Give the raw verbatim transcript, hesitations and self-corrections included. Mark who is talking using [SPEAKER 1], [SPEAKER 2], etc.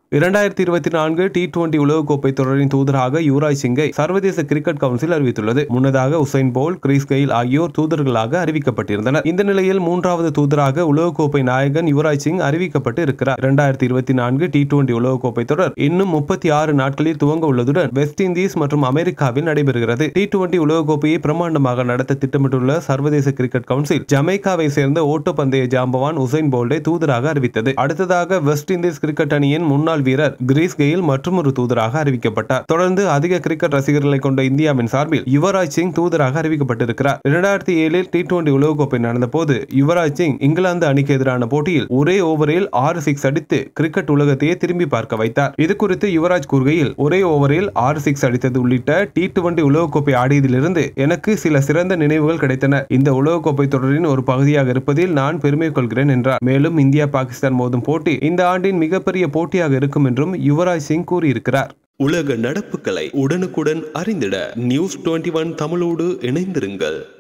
[SPEAKER 1] இரண்டாயிரத்தி இருபத்தி நான்கு டி டுவெண்டி உலகக்கோப்பை தொடரின் தூதராக யுவராஜ் சிங்கை சர்வதேச கிரிக்கெட் கவுன்சில் அறிவித்துள்ளது. முன்னதாக உசைன் போல்ட், கிறிஸ் கெயில் ஆகியோர் தூதர்களாக அறிவிக்கப்பட்டிருந்தனர். இந்த நிலையில் மூன்றாவது தூதராக உலகக்கோப்பை நாயகன் யுவராஜ் சிங் அறிவிக்கப்பட்டு இருக்கிறார். இரண்டாயிரத்தி இருபத்தி நான்கு டி டுவெண்டி உலகக்கோப்பை தொடர் இன்னும் முப்பத்தி ஆறு நாட்களில் துவங்க உள்ளதுடன் வெஸ்ட் இண்டீஸ் மற்றும் அமெரிக்காவில் நடைபெறுகிறது. டி டுவெண்டி உலகக்கோப்பையை பிரமாண்டமாக நடத்த திட்டமிட்டுள்ள சர்வதேச கிரிக்கெட் கவுன்சில் ஜமைக்காவை சேர்ந்த ஓட்டப்பந்தய ஜாம்பவான் உசைன் போல்டை தூதராக அறிவித்தது. அடுத்ததாக வெஸ்ட் இண்டீஸ் கிரிக்கெட் அணியின் முன்னாள் வீரர் கிறிஸ் கெயில் மற்றொரு தூதராக அறிவிக்கப்பட்டார். தொடர்ந்து அதிக கிரிக்கெட் ரசிகர்களை கொண்ட இந்தியாவின் சார்பில் யுவராஜ் சிங் தூதராக அறிவிக்கப்பட்டிருக்கிறார். இரண்டாயிரத்தி ஏழில் டி டுவெண்டி உலகக்கோப்பை நடந்த போது யுவராஜ் சிங் இங்கிலாந்து அணிக்கு எதிரான போட்டியில் ஒரே ஓவரில் ஆறு சிக்ஸ் அடித்து கிரிக்கெட் உலகத்தையே திரும்பி பார்க்க வைத்தார். இது குறித்து யுவராஜ் கூறுகையில், ஒரே ஓவரில் ஆறு சிக்ஸ் அடித்தது உள்ளிட்ட டி டுவெண்டி உலகக்கோப்பை ஆடியதிலிருந்து எனக்கு சில சிறந்த நினைவுகள் கிடைத்தன. இந்த உலகக்கோப்பை தொடரின் ஒரு பகுதியாக இருப்பதில் நான் பெருமை கொள்கிறேன் என்றார். மேலும் இந்தியா பாகிஸ்தான் மோதும் போட்டி இந்த ஆண்டின் மிகப்பெரிய போட்டியாக இருக்கும் என்றும் யுவராஜ் சிங் கூறியிருக்கிறார்.
[SPEAKER 2] உலக நடப்புகளை உடனுக்குடன் அறிந்திட நியூஸ் டுவெண்டி ஒன் தமிழோடு இணைந்திருங்கள்.